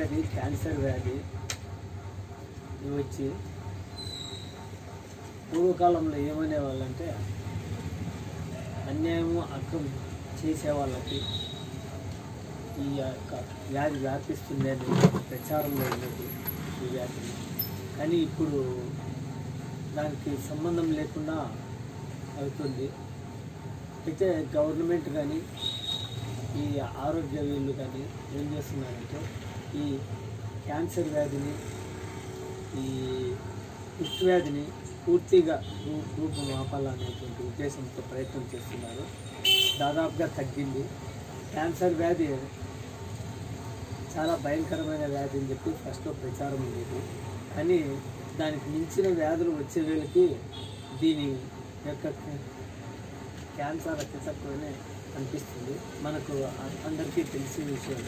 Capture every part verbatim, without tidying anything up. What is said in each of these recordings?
వ్యాధి, క్యాన్సర్ వ్యాధి ఇవి వచ్చి పూర్వకాలంలో ఏమనేవాళ్ళంటే అన్యాయము అక్రమం చేసే వాళ్ళకి ఈ యొక్క వ్యాధి వ్యాపిస్తుంది అని ప్రచారంలో ఉండేది ఈ వ్యాధిని. కానీ ఇప్పుడు దానికి సంబంధం లేకుండా అవుతుంది. అయితే గవర్నమెంట్ కానీ ఈ ఆరోగ్య వీళ్ళు కానీ ఏం చేస్తున్నారంటే ఈ క్యాన్సర్ వ్యాధిని, ఈ కుష్టు వ్యాధిని పూర్తిగా రూపం ఆపాలనేటువంటి ఉద్దేశంతో ప్రయత్నం చేస్తున్నారు. దాదాపుగా తగ్గింది. క్యాన్సర్ వ్యాధి చాలా భయంకరమైన వ్యాధి అని చెప్పి ఫస్ట్లో ప్రచారం ఉండేది. కానీ దానికి మించిన వ్యాధులు వచ్చే వేళకి దీని యొక్క క్యాన్సర్ అతి తక్కువనే అనిపిస్తుంది. మనకు అందరికీ తెలిసిన విషయం.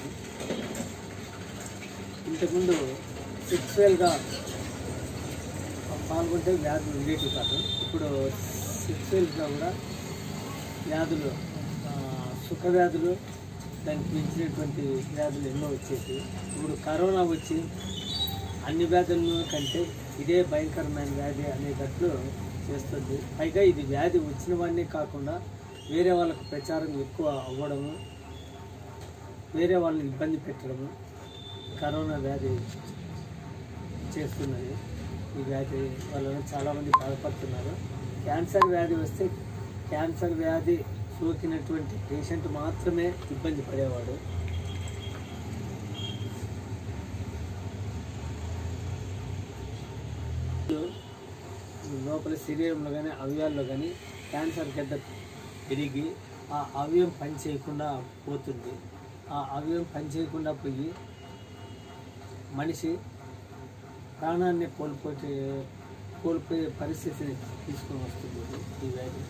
ఇంతకుముందు సెక్సువల్గా పాల్గొంటే వ్యాధులు ఉండేవి కాదు. ఇప్పుడు సెక్సువల్గా కూడా వ్యాధులు, సుఖ వ్యాధులు, దానికి మించినటువంటి వ్యాధులు ఎన్నో వచ్చేసి ఇప్పుడు కరోనా వచ్చి అన్ని వ్యాధుల కంటే ఇదే భయంకరమైన వ్యాధి అనేటట్లు చేస్తుంది. పైగా ఇది వ్యాధి వచ్చిన వాడినే కాకుండా వేరే వాళ్ళకు ప్రచారం ఎక్కువ అవ్వడము, వేరే వాళ్ళని ఇబ్బంది పెట్టడము కరోనా వ్యాధి చేస్తున్నది. ఈ వ్యాధి వలన చాలామంది బాధపడుతున్నారు. క్యాన్సర్ వ్యాధి వస్తే క్యాన్సర్ వ్యాధి సోకినటువంటి పేషెంట్ మాత్రమే ఇబ్బంది పడేవాడు. లోపల శరీరంలో కానీ అవయవాల్లో కానీ క్యాన్సర్ గడ్డ పెరిగి ఆ అవయవం పని చేయకుండా పోతుంది. ఆ అవయవం పని చేయకుండా పోయి మనిషి ప్రాణాన్ని కోల్పోతే కోల్పోయే పరిస్థితిని తీసుకొని వస్తుంది ఈ వ్యాధి.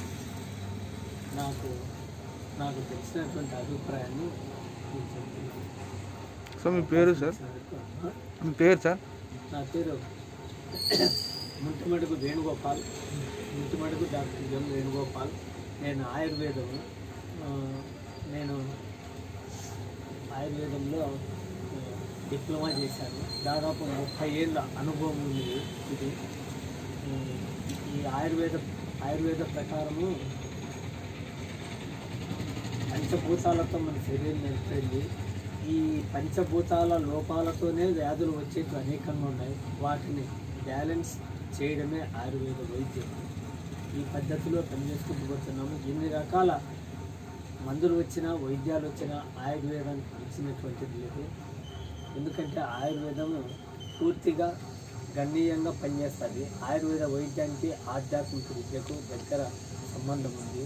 నాకు నాకు తెలిసినటువంటి అభిప్రాయాన్ని చెప్తున్నాను. సార్ మీ పేరు సార్? మీ పేరు సార్? నా పేరు ముంటిమడుగు వేణుగోపాల్. Muntimadugu doctor M Venugopal. నేను ఆయుర్వేదం నేను ఆయుర్వేదంలో డిప్లొమా చేశాను. దాదాపు ముప్పై ఏళ్ళ అనుభవం ఉంది ఇది. ఈ ఆయుర్వేద ఆయుర్వేద ప్రకారము పంచభూతాలతో మన శరీరం నిలిపింది. ఈ పంచభూతాల లోపాలతోనే వ్యాధులు వచ్చేవి అనేకంగా ఉన్నాయి. వాటిని బ్యాలెన్స్ చేయడమే ఆయుర్వేద వైద్యం. ఈ పద్ధతిలో పనిచేసుకుంటూ పోతున్నాము. ఎన్ని రకాల మందులు వచ్చినా, వైద్యాలు వచ్చినా ఆయుర్వేదానికి ఇచ్చినటువంటిది లేదు. ఎందుకంటే ఆయుర్వేదము పూర్తిగా గణనీయంగా పనిచేస్తుంది. ఆయుర్వేద వైద్యానికి ఆధ్యాత్మిక విద్యకు దగ్గర సంబంధం ఉంది.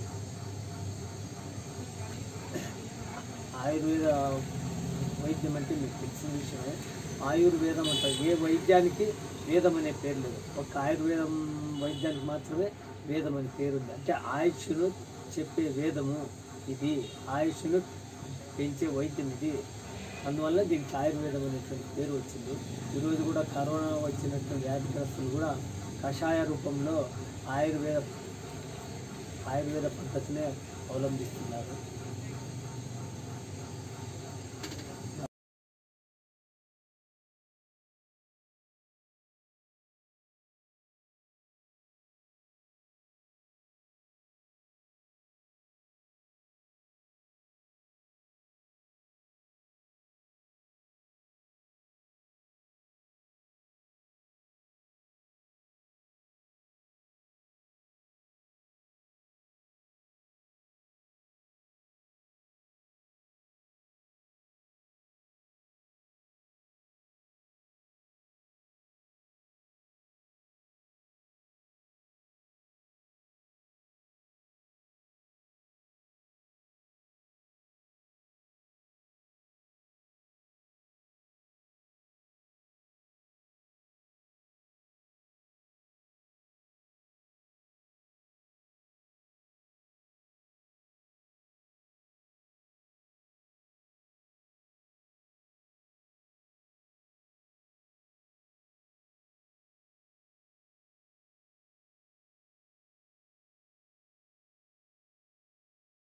ఆయుర్వేద వైద్యం అంటే మీకు తెలిసిన విషయమే. ఆయుర్వేదం అంటారు. ఏ వైద్యానికి వేదం అనే పేరు లేదు. ఒక ఆయుర్వేదం వైద్యానికి మాత్రమే వేదం అనే పేరు ఉంది. అంటే ఆయుష్ను చెప్పే వేదము ఇది, ఆయుష్ను పెంచే వైద్యం ఇది. అందువల్ల దీనికి ఆయుర్వేదం అనేటువంటి పేరు వచ్చింది. ఈరోజు కూడా కరోనా వచ్చినటువంటి వ్యాధిగ్రస్తులు కూడా కషాయ రూపంలో ఆయుర్వేద ఆయుర్వేద పద్ధతినే అవలంబిస్తున్నారు.